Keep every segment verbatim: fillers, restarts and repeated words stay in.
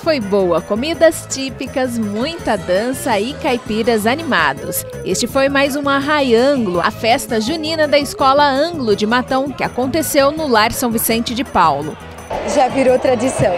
foi boa, comidas típicas, muita dança e caipiras animados. Este foi mais uma Arrai Anglo, a festa junina da Escola Anglo de Matão, que aconteceu no Lar São Vicente de Paulo. Já virou tradição.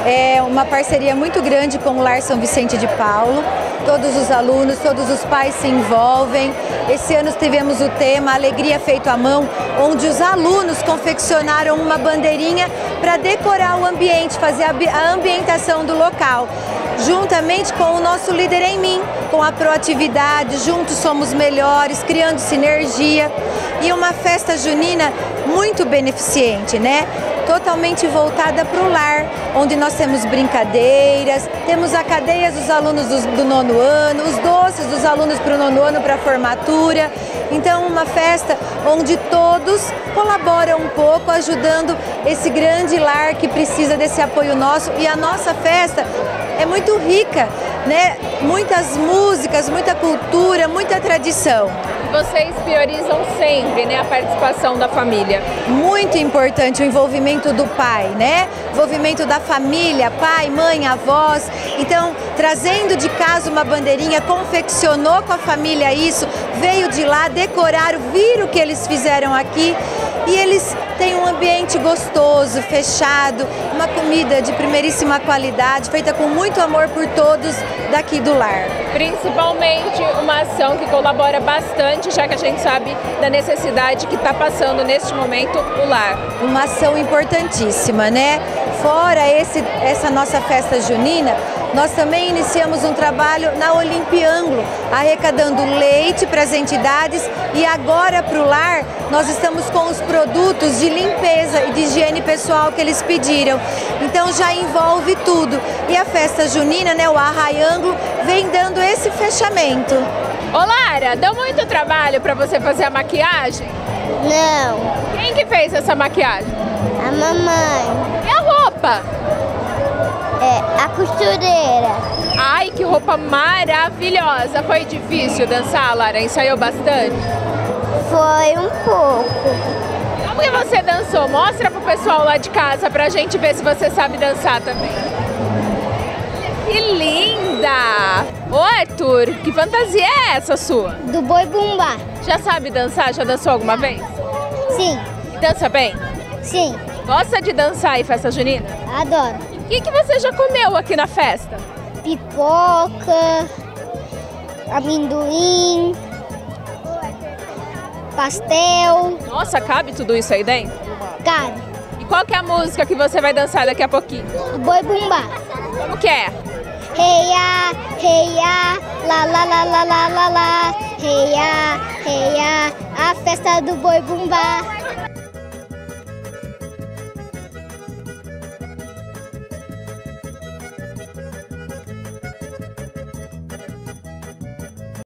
É uma parceria muito grande com o Lar São Vicente de Paulo. Todos os alunos, todos os pais se envolvem. Esse ano tivemos o tema Alegria Feito à Mão, onde os alunos confeccionaram uma bandeirinha para decorar o ambiente, fazer a ambientação do local. Juntamente com o nosso Líder em Mim, com a proatividade, juntos somos melhores, criando sinergia. E uma festa junina muito beneficente, né? Totalmente voltada para o lar, onde nós temos brincadeiras, temos a cadeia dos alunos do, do nono ano, os doces dos alunos para o nono ano para a formatura. Então, uma festa onde todos colaboram um pouco, ajudando esse grande lar que precisa desse apoio nosso. E a nossa festa é muito rica, né? Muitas músicas, muita cultura, muita tradição. Vocês priorizam sempre, né, a participação da família? Muito importante o envolvimento do pai, né? Envolvimento da família, pai, mãe, avós. Então, trazendo de casa uma bandeirinha, confeccionou com a família isso, veio de lá, decoraram, viram o que eles fizeram aqui e eles têm um ambiente gostoso, fechado, uma comida de primeiríssima qualidade, feita com muito amor por todos daqui do lar. Principalmente uma ação que colabora bastante, já que a gente sabe da necessidade que está passando neste momento o lar. Uma ação importantíssima, né? Fora esse, essa nossa festa junina, nós também iniciamos um trabalho na Olimpianglo, arrecadando leite para as entidades e agora para o lar nós estamos com os produtos de limpeza e de higiene pessoal que eles pediram. Então já envolve tudo. E a festa junina, né, o Arrai Anglo, vem dando esse fechamento. Ô Lara, deu muito trabalho para você fazer a maquiagem? Não. Quem que fez essa maquiagem? A mamãe. E a roupa? É, a costureira. Ai, que roupa maravilhosa! Foi difícil dançar, Lara? Ensaiou bastante? Foi um pouco. Como que você dançou? Mostra pro pessoal lá de casa pra gente ver se você sabe dançar também. Que linda! Ô Arthur, que fantasia é essa sua? Do boi bumbá. Já sabe dançar? Já dançou alguma vez? Sim. Dança bem? Sim. Gosta de dançar em festa junina? Adoro. O que, que você já comeu aqui na festa? Pipoca, amendoim, pastel. Nossa, cabe tudo isso aí dentro? Cabe. E qual que é a música que você vai dançar daqui a pouquinho? Do boi bumbá. Como que é? Heia, heia, lá, lá, lá, lá, lá, lá, lá. Heia, heia, a festa do boi bumbá.